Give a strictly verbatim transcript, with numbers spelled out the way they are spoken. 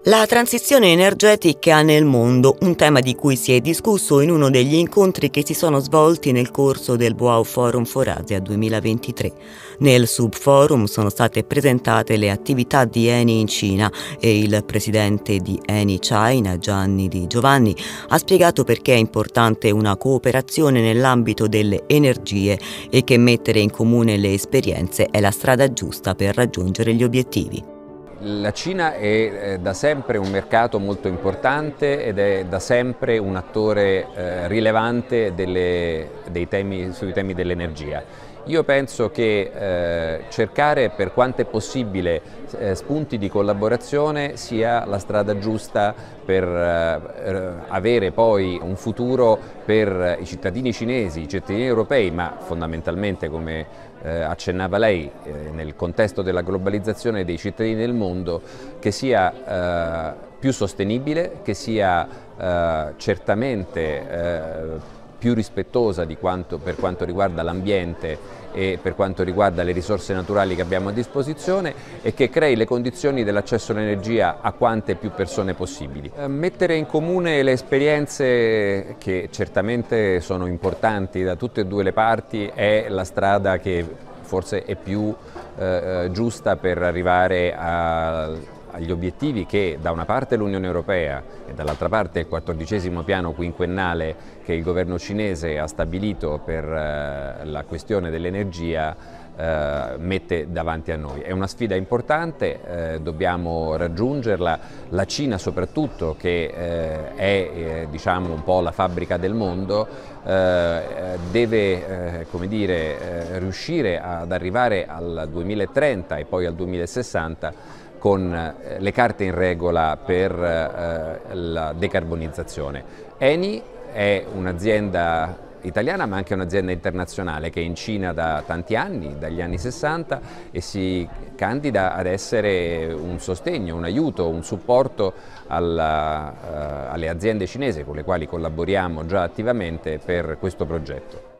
La transizione energetica nel mondo, un tema di cui si è discusso in uno degli incontri che si sono svolti nel corso del Boao Forum for Asia duemilaventitré. Nel subforum sono state presentate le attività di Eni in Cina e il presidente di Eni China, Gianni Di Giovanni, ha spiegato perché è importante una cooperazione nell'ambito delle energie e che mettere in comune le esperienze è la strada giusta per raggiungere gli obiettivi. La Cina è da sempre un mercato molto importante ed è da sempre un attore eh, rilevante delle, dei temi, sui temi dell'energia. Io penso che eh, cercare per quanto è possibile eh, spunti di collaborazione sia la strada giusta per eh, avere poi un futuro per i cittadini cinesi, i cittadini europei, ma fondamentalmente, come eh, accennava lei, eh, nel contesto della globalizzazione dei cittadini del mondo, che sia eh, più sostenibile, che sia eh, certamente eh, più rispettosa di quanto, per quanto riguarda l'ambiente e per quanto riguarda le risorse naturali che abbiamo a disposizione, e che crei le condizioni dell'accesso all'energia a quante più persone possibili. Mettere in comune le esperienze, che certamente sono importanti da tutte e due le parti, è la strada che forse è più eh, giusta per arrivare a agli obiettivi che da una parte l'Unione Europea e dall'altra parte il quattordicesimo piano quinquennale che il governo cinese ha stabilito per eh, la questione dell'energia eh, mette davanti a noi. È una sfida importante, eh, dobbiamo raggiungerla. La Cina soprattutto, che eh, è eh, diciamo un po' la fabbrica del mondo, eh, deve eh, come dire, eh, riuscire ad arrivare al duemilatrenta e poi al duemilasessanta con le carte in regola per eh, la decarbonizzazione. Eni è un'azienda italiana ma anche un'azienda internazionale che è in Cina da tanti anni, dagli anni sessanta, e si candida ad essere un sostegno, un aiuto, un supporto alla, uh, alle aziende cinesi con le quali collaboriamo già attivamente per questo progetto.